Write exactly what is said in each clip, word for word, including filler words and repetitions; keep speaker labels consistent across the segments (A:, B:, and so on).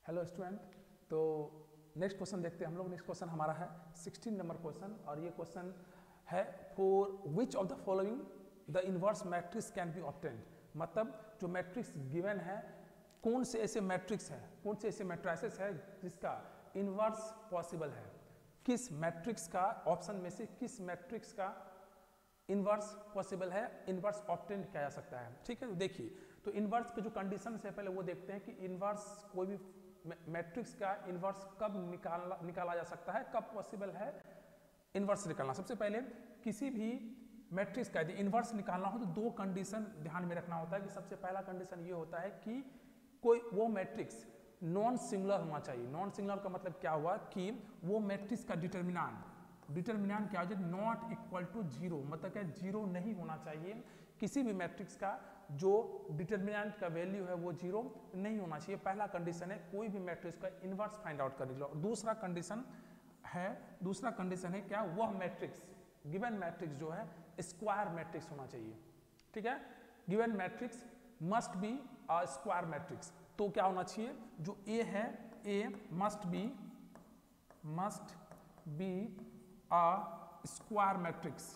A: Hello student, तो next question देखते हैं हम लोग। नेक्स्ट क्वेश्चन हमारा है सिक्सटीन नंबर क्वेश्चन, और ये क्वेश्चन है for which of the following the inverse matrix can be obtained. मतलब जो मैट्रिक्स गिवन है, कौन से ऐसे मैट्रिक्स है, कौन से ऐसे मैट्रिसेस है जिसका इनवर्स पॉसिबल है। किस मैट्रिक्स का, ऑप्शन में से किस मैट्रिक्स का इनवर्स पॉसिबल है, इनवर्स ऑब्टेन किया जा सकता है। ठीक है, तो देखिए, तो इनवर्स के जो कंडीशन है पहले वो देखते हैं कि इनवर्स कोई भी मैट्रिक्स का इनवर्स कब निकाला निकाला जा सकता है, कब पॉसिबल है इनवर्स निकालना। सबसे पहले किसी भी मैट्रिक्स का यदि इनवर्स निकालना हो तो दो कंडीशन ध्यान में रखना होता है। कि सबसे पहला कंडीशन ये होता है कि कोई वो मैट्रिक्स नॉन सिंगुलर होना चाहिए। नॉन सिंगुलर का मतलब क्या हुआ कि वो मैट्रिक्स का डिटर्मिनेंट डिटर्मिनेंट क्या हो जाए, नॉट इक्वल टू जीरो, मतलब क्या जीरो नहीं होना चाहिए। किसी भी मैट्रिक्स का जो डिटर्मिनेंट का वैल्यू है वो जीरो नहीं होना चाहिए। पहला कंडीशन है कोई भी मैट्रिक्स का इनवर्स फाइंड आउट करने के लिए। दूसरा कंडीशन है दूसरा कंडीशन है क्या, वह मैट्रिक्स गिवन मैट्रिक्स जो है स्क्वायर मैट्रिक्स होना चाहिए। ठीक है, given matrix must be a square matrix. तो क्या होना चाहिए, जो ए है, A must be must be a square matrix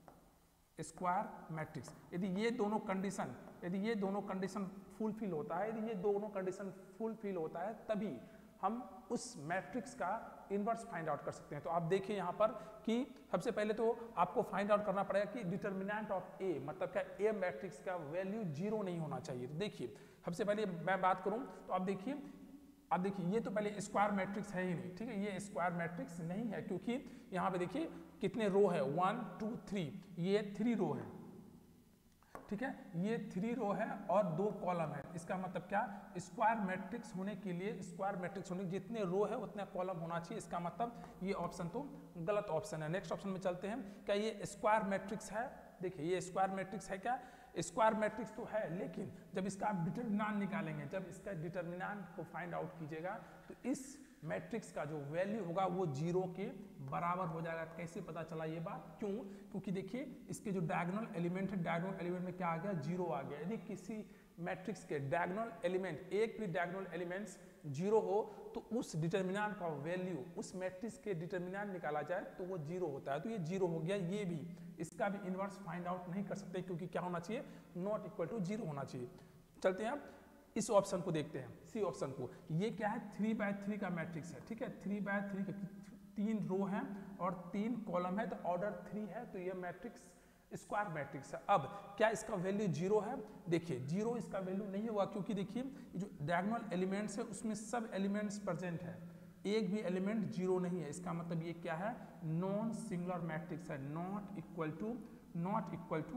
A: square matrix. यदि ये दोनों कंडीशन यदि ये दोनों कंडीशन फुलफिल होता है यदि ये दोनों कंडीशन फुलफिल होता है तभी हम उस मैट्रिक्स का इनवर्स फाइंड आउट कर सकते हैं। तो आप देखिए यहाँ पर कि सबसे पहले तो आपको फाइंड आउट करना पड़ेगा कि डिटर्मिनेंट ऑफ ए, मतलब क्या ए मैट्रिक्स का वैल्यू जीरो नहीं होना चाहिए। तो देखिए, सबसे पहले मैं बात करूं तो आप देखिए अब देखिए ये तो पहले स्क्वायर मैट्रिक्स है ही नहीं। ठीक है, ये स्क्वायर मैट्रिक्स नहीं है क्योंकि यहाँ पे देखिए कितने रो है, वन टू थ्री, ये थ्री रो है। ठीक है, ये थ्री रो है और दो कॉलम है। इसका मतलब क्या, स्क्वायर मैट्रिक्स होने के लिए स्क्वायर मैट्रिक्स होने जितने रो है उतने कॉलम होना चाहिए। इसका मतलब ये ऑप्शन तो गलत ऑप्शन है। नेक्स्ट ऑप्शन में चलते हैं। क्या ये स्क्वायर मैट्रिक्स है? देखिए, ये स्क्वायर मैट्रिक्स है क्या? स्क्वायर मैट्रिक्स तो है, लेकिन जब इसका आप डिटर्मिनेंट निकालेंगे, जब इसका डिटर्मिनेंट को फाइंड आउट कीजिएगा तो इस मैट्रिक्स का जो वैल्यू होगा वो जीरो के बराबर हो जाएगा। कैसे पता चला ये बात? क्यों? क्योंकि देखिए इसके जो डायगोनल एलिमेंट है, डायगोनल एलिमेंट में क्या आ गया, जीरो आ गया। यदि किसी मैट्रिक्स के डायगोनल एलिमेंट, एक भी डायगोनल एलिमेंट्स जीरो हो तो उस डिटर्मिनेंट का वैल्यू, उस मैट्रिक्स के डिटर्मिनेंट निकाला जाए तो वो जीरो होता है। तो ये जीरो हो गया। ये भी, इसका भी इनवर्स फाइंड आउट नहीं कर सकते क्योंकि क्या होना चाहिए, नॉट इक्वल टू जीरो होना चाहिए। चलते हैं अब इस ऑप्शन को देखते हैं, सी ऑप्शन को। ये क्या है, थ्री बाय थ्री का मैट्रिक्स है। ठीक है, थ्री बाय थ्री का, तीन रो है और तीन कॉलम है, तो ऑर्डर थ्री है, तो ये मैट्रिक्स स्क्वायर मैट्रिक्स है। अब क्या इसका वैल्यू जीरो है? देखिए, जीरो इसका वैल्यू नहीं होगा क्योंकि देखिए जो डायगोनल एलिमेंट्स है उसमें सब एलिमेंट्स प्रेजेंट है, एक भी एलिमेंट जीरो नहीं है। इसका मतलब ये क्या है, नॉन सिंगुलर मैट्रिक्स है। Not equal to not equal to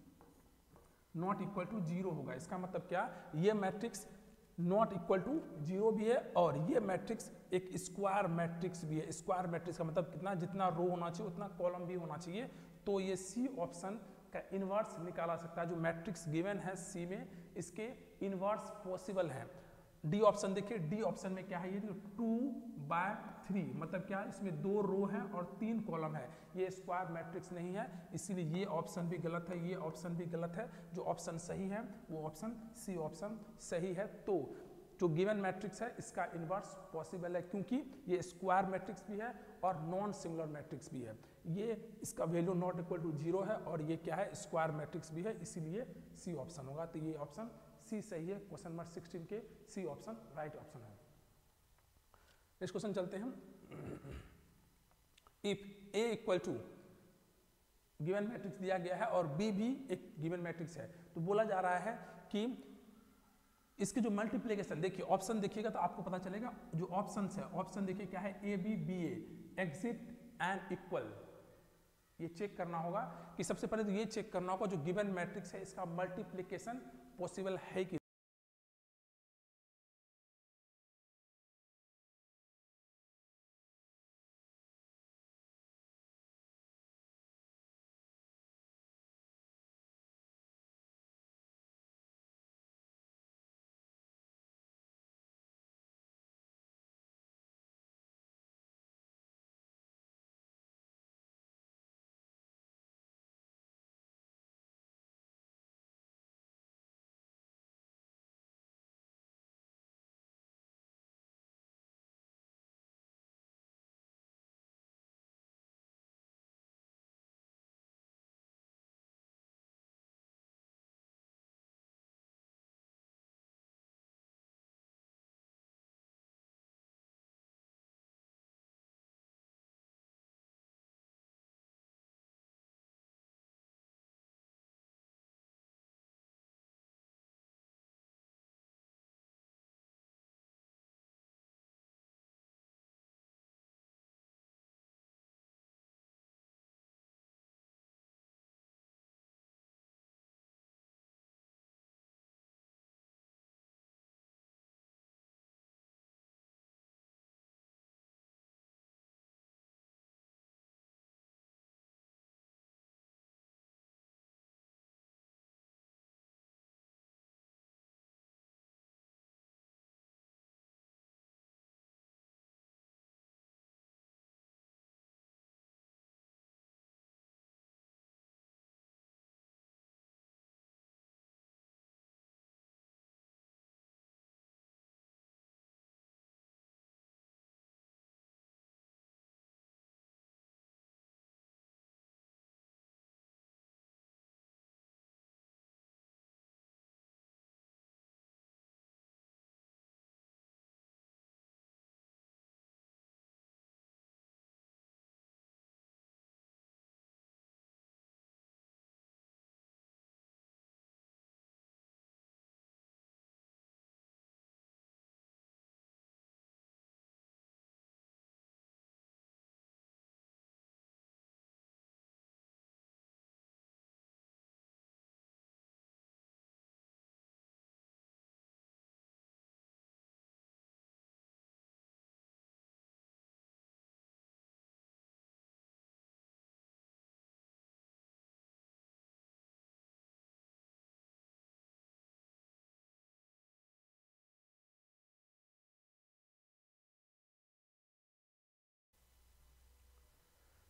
A: not equal to zero होगा। इसका मतलब क्या, ये matrix not equal to zero भी है और ये मैट्रिक्स एक स्क्वायर मैट्रिक्स भी है। स्क्वायर मैट्रिक्स का मतलब कितना, जितना रो होना चाहिए उतना कॉलम भी होना चाहिए। तो ये सी ऑप्शन का इनवर्स निकाला सकता है। जो मैट्रिक्स गिवन है सी में, इसके इनवर्स पॉसिबल है। डी ऑप्शन देखिए, डी ऑप्शन में क्या है, ये टू बाय थ्री, मतलब क्या, इसमें दो रो है और तीन कॉलम है। ये स्क्वायर मैट्रिक्स नहीं है, इसीलिए ये ऑप्शन भी गलत है, ये ऑप्शन भी गलत है। जो ऑप्शन सही है वो ऑप्शन सी ऑप्शन सही है। तो जो गिवन मैट्रिक्स है इसका इनवर्स पॉसिबल है क्योंकि ये स्क्वायर मैट्रिक्स भी है और नॉन सिंगुलर मैट्रिक्स भी है। ये इसका value not equal to zero है और ये क्या है, स्क्वायर मैट्रिक्स भी है, इसीलिए सी ऑप्शन होगा। तो ये ऑप्शन सी सही है। क्वेश्चन नंबर सिक्सटीन के सी ऑप्शन राइट ऑप्शन है। नेक्स्ट क्वेश्चन चलते हैं। If A equal to given matrix दिया गया है और बी भी एक गिवन मैट्रिक्स है, तो बोला जा रहा है कि इसकी जो मल्टीप्लिकेशन, देखिए ऑप्शन देखिएगा तो आपको पता चलेगा। जो ऑप्शन है, ऑप्शन देखिए क्या है, A B B A, exist and equal. ये चेक करना होगा कि सबसे पहले तो ये चेक करना होगा जो गिवन मैट्रिक्स है इसका मल्टीप्लिकेशन पॉसिबल है कि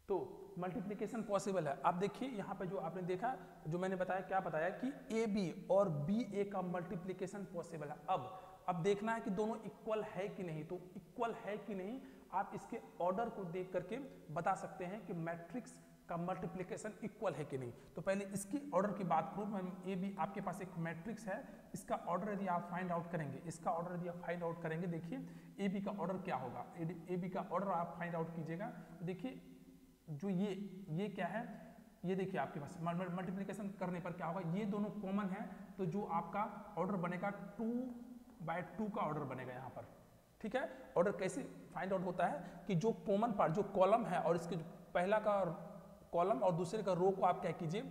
A: तो मल्टीप्लिकेशन पॉसिबल है। आप देखिए यहाँ पे जो आपने देखा, जो मैंने बताया, क्या बताया कि ए बी और बी ए का मल्टीप्लिकेशन पॉसिबल है। अब अब देखना है कि दोनों इक्वल है कि नहीं। तो इक्वल है कि नहीं आप इसके ऑर्डर को देख करके बता सकते हैं कि मैट्रिक्स का मल्टीप्लिकेशन इक्वल है कि नहीं। तो पहले इसकी ऑर्डर की बात करूँ मैं, ए बी आपके पास एक मैट्रिक्स है, इसका ऑर्डर यदि आप फाइंड आउट करेंगे, इसका ऑर्डर यदि आप फाइंड आउट करेंगे, देखिए ए बी का ऑर्डर क्या होगा। ए बी का ऑर्डर आप फाइंड आउट कीजिएगा, देखिए जो ये ये क्या है, ये देखिए आपके पास मल्टीप्लिकेशन करने पर क्या होगा, ये दोनों कॉमन है, तो जो आपका ऑर्डर बनेगा टू बाय टू का ऑर्डर बनेगा यहाँ पर। ठीक है, ऑर्डर कैसे फाइंड आउट होता है कि जो कॉमन पार्ट, जो कॉलम है और इसके पहला का कॉलम और दूसरे का रो को आप क्या कीजिए,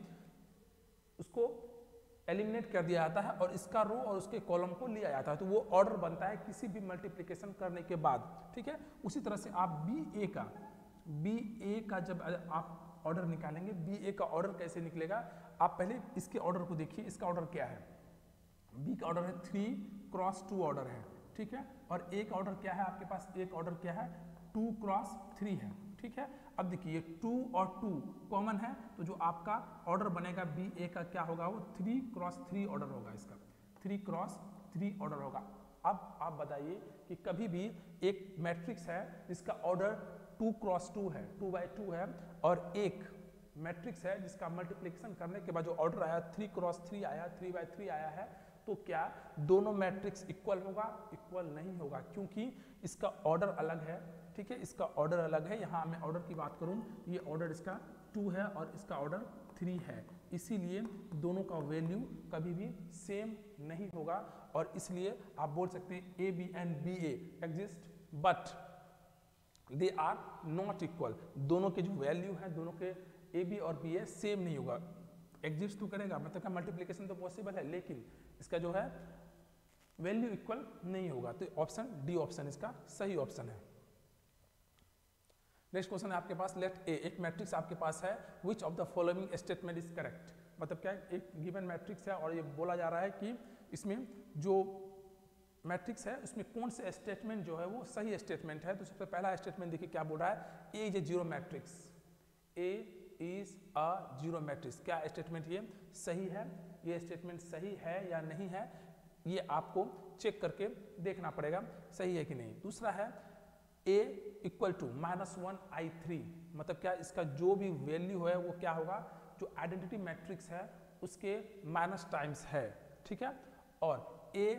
A: उसको एलिमिनेट कर दिया जाता है और इसका रो और उसके कॉलम को लिया जाता है, तो वो ऑर्डर बनता है किसी भी मल्टीप्लिकेशन करने के बाद। ठीक है, उसी तरह से आप बी ए का बी ए का जब आप ऑर्डर निकालेंगे, बी ए का ऑर्डर कैसे निकलेगा, आप पहले इसके ऑर्डर को देखिए। इसका ऑर्डर क्या है, बी का ऑर्डर है थ्री क्रॉस टू ऑर्डर है। ठीक है, और ए का ऑर्डर क्या है आपके पास, एक ऑर्डर क्या है, टू क्रॉस थ्री है। ठीक है, अब देखिए टू और टू कॉमन है, तो जो आपका ऑर्डर बनेगा बी ए का क्या होगा, वो थ्री क्रॉस थ्री ऑर्डर होगा, इसका थ्री क्रॉस थ्री ऑर्डर होगा। अब आप बताइए कि कभी भी एक मैट्रिक्स है जिसका ऑर्डर टू क्रॉस टू है, टू बाई टू है, और एक मैट्रिक्स है जिसका मल्टीप्लिकेशन करने के बाद जो ऑर्डर आया थ्री क्रॉस थ्री आया, थ्री बाई थ्री आया है, तो क्या दोनों मैट्रिक्स इक्वल होगा, इक्वल नहीं होगा, क्योंकि इसका ऑर्डर अलग है। ठीक है, इसका ऑर्डर अलग है। यहाँ मैं ऑर्डर की बात करूँ, ये ऑर्डर इसका टू है और इसका ऑर्डर थ्री है, इसीलिए दोनों का वैल्यू कभी भी सेम नहीं होगा, और इसलिए आप बोल सकते हैं A B and B A exist but they are not equal. दोनों के जो वैल्यू है, दोनों के ए बी और बी ए सेम नहीं होगा। एग्जिस्ट तो करेगा, मतलब का मल्टीप्लिकेशन तो पॉसिबल है, लेकिन इसका जो है वैल्यू इक्वल नहीं होगा। तो ऑप्शन डी ऑप्शन इसका सही ऑप्शन है। नेक्स्ट क्वेश्चन है आपके पास, लेट ए, एक मैट्रिक्स आपके पास है, which of the following statement is correct. मतलब क्या, एक गिवन मैट्रिक्स है और ये बोला जा रहा है कि इसमें जो मैट्रिक्स है उसमें कौन से स्टेटमेंट जो है वो सही स्टेटमेंट है। तो सबसे पहला स्टेटमेंट देखिए क्या बोल रहा है, A is a zero matrix, A is a zero matrix. क्या स्टेटमेंट ये सही है, ये स्टेटमेंट सही है या नहीं है, ये आपको चेक करके देखना पड़ेगा सही है कि नहीं। दूसरा है A equal to minus one I three, मतलब क्या इसका जो भी वैल्यू है वो क्या होगा, जो आइडेंटिटी मैट्रिक्स है उसके माइनस टाइम्स है। ठीक है, और A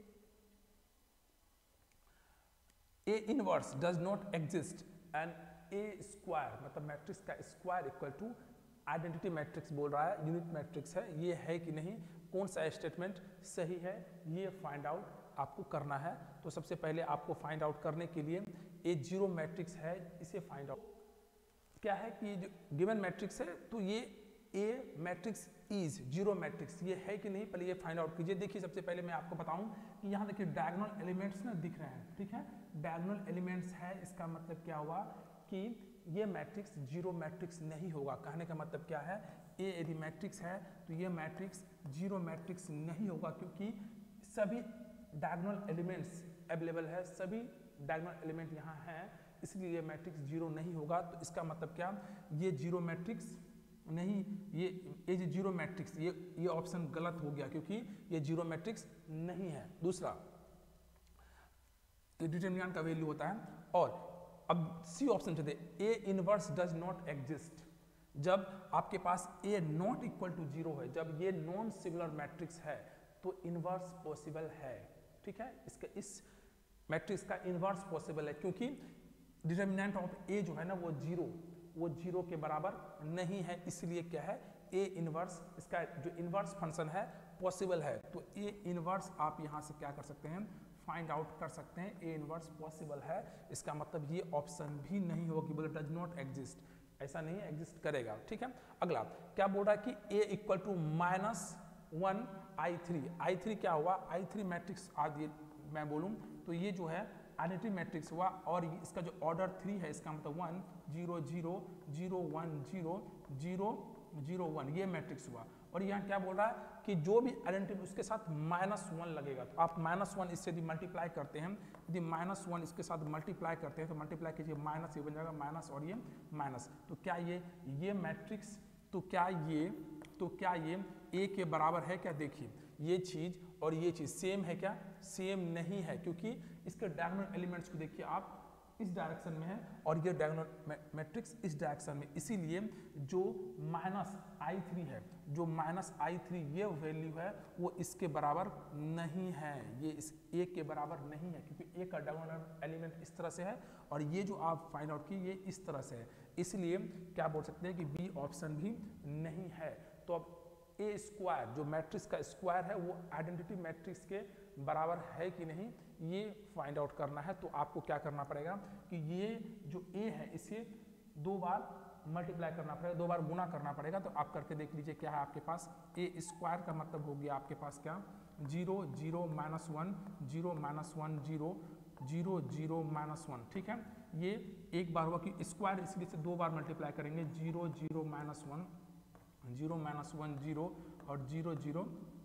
A: A inverse does not exist and A square, मतलब मैट्रिक्स का square equal to identity matrix बोल रहा है, यूनिट मैट्रिक्स है, ये है कि नहीं, कौन सा स्टेटमेंट सही है, ये फाइंड आउट आपको करना है। तो सबसे पहले आपको फाइंड आउट करने के लिए ए जीरो मैट्रिक्स है, इसे फाइंड आउट क्या है कि जो गिवन मैट्रिक्स है, तो ये A matrix is zero matrix, ये है कि नहीं, पहले ये फाइंड आउट कीजिए। देखिए सबसे पहले मैं आपको बताऊं कि यहाँ देखिए डायगोनल एलिमेंट्स ना दिख रहे हैं। ठीक है, डायगोनल एलिमेंट्स है, इसका मतलब क्या हुआ कि ये मैट्रिक्स जीरो मैट्रिक्स नहीं होगा। कहने का मतलब क्या है, ए यदि मैट्रिक्स है तो ये मैट्रिक्स जीरो मैट्रिक्स नहीं होगा, क्योंकि सभी डायगोनल एलिमेंट्स अवेलेबल है, सभी डायगोनल एलिमेंट यहाँ हैं, इसलिए ये मैट्रिक्स जीरो नहीं होगा। तो इसका मतलब क्या, ये जीरो मैट्रिक्स नहीं, ये ये जो जीरो मैट्रिक्स, ये ये ऑप्शन गलत हो गया, क्योंकि ये जीरो मैट्रिक्स नहीं है। दूसरा, ये डिटरमिनेंट का वैल्यू होता है। और अब सी ऑप्शन चलते, A inverse does not exist, जब आपके पास A not equal to zero है, जब ये नॉन सिंगुलर मैट्रिक्स है तो इनवर्स पॉसिबल है। ठीक है, इसका इस मैट्रिक्स का इनवर्स पॉसिबल है, क्योंकि डिटरमिनेंट ऑफ ए जो है ना वो जीरो वो जीरो के बराबर नहीं है, इसलिए क्या है, ए इनवर्स, इसका जो इनवर्स फंक्शन है पॉसिबल है। तो ए इनवर्स आप यहाँ से क्या कर सकते हैं, फाइंड आउट कर सकते हैं, ए इनवर्स पॉसिबल है। इसका मतलब ये ऑप्शन भी नहीं होगा कि बोले डज नॉट एग्जिस्ट, ऐसा नहीं एग्जिस्ट करेगा। ठीक है, अगला क्या बोल रहा है कि A equal to minus one I three, I three क्या हुआ, आई थ्री मैट्रिक्स आज ये मैं बोलूँ तो ये जो है आइडेंटिटी मैट्रिक्स हुआ, और इसका जो ऑर्डर थ्री है, इसका मतलब one zero zero zero one zero zero zero one, ये मैट्रिक्स हुआ। और यहाँ क्या बोल रहा है कि जो भी आइडेंटिटी उसके साथ माइनस वन लगेगा, तो आप माइनस वन इससे यदि मल्टीप्लाई करते हैं, यदि माइनस वन इसके साथ मल्टीप्लाई करते हैं तो मल्टीप्लाई कीजिए, माइनस ये बन जाएगा माइनस और ये माइनस। तो क्या ये ये मैट्रिक्स तो क्या ये तो क्या ये ए के बराबर है क्या? देखिए ये चीज और ये चीज सेम है क्या? सेम नहीं है, क्योंकि इसके डायगोनल एलिमेंट्स को देखिए आप इस डायरेक्शन में है और ये डायगोनल मैट्रिक्स इस डायरेक्शन में, इसीलिए जो माइनस आई थ्री है, जो माइनस आई थ्री ये वैल्यू है वो इसके बराबर नहीं है, ये इस ए के बराबर नहीं है, क्योंकि ए का डायगोनल एलिमेंट इस तरह से है और ये जो आप फाइंड आउट की ये इस तरह से है, इसलिए क्या बोल सकते हैं कि बी ऑप्शन भी नहीं है। तो अब ए स्क्वायर जो मैट्रिक्स का स्क्वायर है वो आइडेंटिटी मैट्रिक्स के बराबर है कि नहीं ये फाइंड आउट करना है। तो आपको क्या करना पड़ेगा कि ये जो ए है इसे दो बार मल्टीप्लाई करना पड़ेगा, दो बार गुना करना पड़ेगा। तो आप करके देख लीजिए क्या है आपके पास, ए स्क्वायर का मतलब हो गया आपके पास क्या, zero zero minus one, zero minus one, zero zero zero minus one, ठीक है। ये एक बार हुआ कि स्क्वायर, इसलिए से दो बार मल्टीप्लाई करेंगे, zero zero minus one, zero minus one zero और zero zero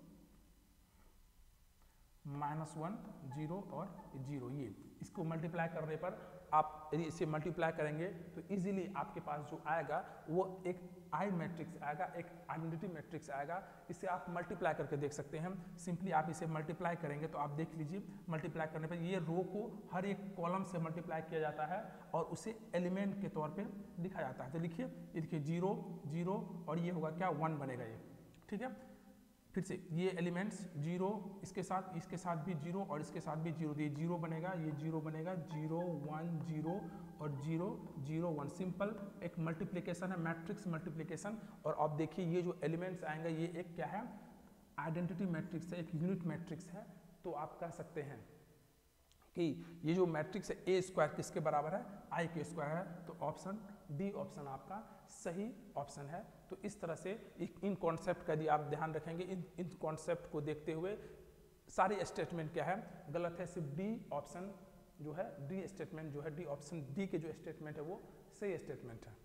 A: minus one zero और जीरो, ये इसको मल्टीप्लाई करने पर आप यदि इसे मल्टीप्लाई करेंगे तो इजीली आपके पास जो आएगा वो एक आई मैट्रिक्स आएगा, एक आइडेंटिटी मैट्रिक्स आएगा। इसे आप मल्टीप्लाई करके देख सकते हैं। सिंपली आप इसे मल्टीप्लाई करेंगे तो आप देख लीजिए, मल्टीप्लाई करने पर ये रो को हर एक कॉलम से मल्टीप्लाई किया जाता है और उसे एलिमेंट के तौर पे लिखा जाता है। तो लिखिए, ये देखिए जीरो जीरो और ये होगा क्या, वन बनेगा ये, ठीक है। फिर से ये एलिमेंट्स जीरो, इसके साथ इसके साथ भी जीरो और इसके साथ भी जीरो, ये जीरो बनेगा, ये जीरो बनेगा, जीरो वन जीरो और जीरो जीरो वन। सिंपल एक मल्टीप्लिकेशन है, मैट्रिक्स मल्टीप्लिकेशन। और अब देखिए ये जो एलिमेंट्स आएंगे ये एक क्या है, आइडेंटिटी मैट्रिक्स है, एक यूनिट मैट्रिक्स है। तो आप कह सकते हैं कि ये जो मैट्रिक्स है ए स्क्वायर किसके बराबर है, आई के स्क्वायर है। तो ऑप्शन डी ऑप्शन आपका सही ऑप्शन है। तो इस तरह से इन कॉन्सेप्ट का यदि आप ध्यान रखेंगे, इन इन कॉन्सेप्ट को देखते हुए सारी स्टेटमेंट क्या है, गलत है, सिर्फ डी ऑप्शन जो है, डी स्टेटमेंट जो है, डी ऑप्शन डी के जो स्टेटमेंट है वो सही स्टेटमेंट है।